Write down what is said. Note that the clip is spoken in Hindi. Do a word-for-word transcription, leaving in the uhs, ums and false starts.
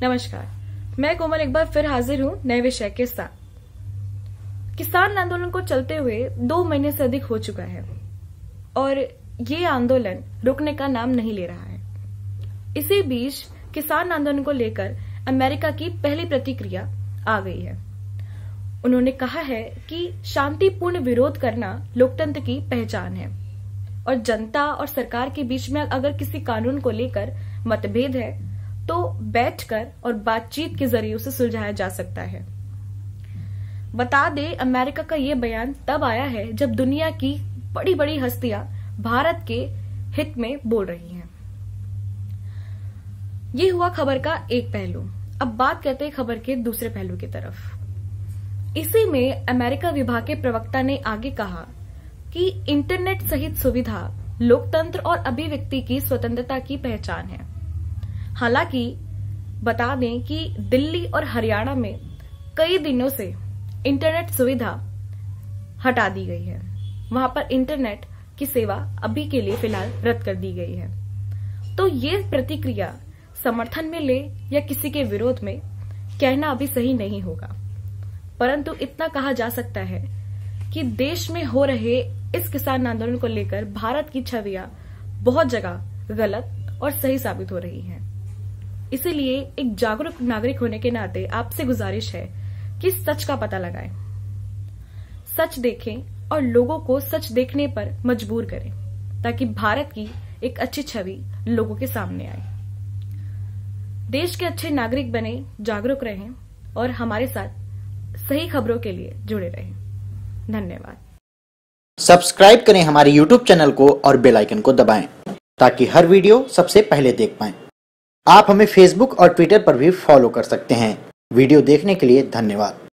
नमस्कार, मैं कोमल एक बार फिर हाजिर हूँ नए विषय के साथ। किसान आंदोलन को चलते हुए दो महीने से अधिक हो चुका है और ये आंदोलन रुकने का नाम नहीं ले रहा है। इसी बीच किसान आंदोलन को लेकर अमेरिका की पहली प्रतिक्रिया आ गई है। उन्होंने कहा है कि शांतिपूर्ण विरोध करना लोकतंत्र की पहचान है और जनता और सरकार के बीच में अगर किसी कानून को लेकर मतभेद है तो बैठकर और बातचीत के जरिए उसे सुलझाया जा सकता है। बता दें, अमेरिका का ये बयान तब आया है जब दुनिया की बड़ी बड़ी हस्तियां भारत के हित में बोल रही हैं। ये हुआ खबर का एक पहलू। अब बात करते हैं खबर के दूसरे पहलू की तरफ। इसी में अमेरिका विभाग के प्रवक्ता ने आगे कहा कि इंटरनेट सहित सुविधा लोकतंत्र और अभिव्यक्ति की स्वतंत्रता की पहचान है। हालांकि बता दें कि दिल्ली और हरियाणा में कई दिनों से इंटरनेट सुविधा हटा दी गई है। वहां पर इंटरनेट की सेवा अभी के लिए फिलहाल रद्द कर दी गई है। तो ये प्रतिक्रिया समर्थन में ले या किसी के विरोध में कहना अभी सही नहीं होगा, परंतु इतना कहा जा सकता है कि देश में हो रहे इस किसान आंदोलन को लेकर भारत की छवियां बहुत जगह गलत और सही साबित हो रही हैं। इसीलिए एक जागरूक नागरिक होने के नाते आपसे गुजारिश है कि सच का पता लगाएं, सच देखें और लोगों को सच देखने पर मजबूर करें ताकि भारत की एक अच्छी छवि लोगों के सामने आए। देश के अच्छे नागरिक बने, जागरूक रहें और हमारे साथ सही खबरों के लिए जुड़े रहें। धन्यवाद। सब्सक्राइब करें हमारे यूट्यूब चैनल को और बेल आइकन को दबाएं ताकि हर वीडियो सबसे पहले देख पाएं। आप हमें फेसबुक और ट्विटर पर भी फॉलो कर सकते हैं। वीडियो देखने के लिए धन्यवाद।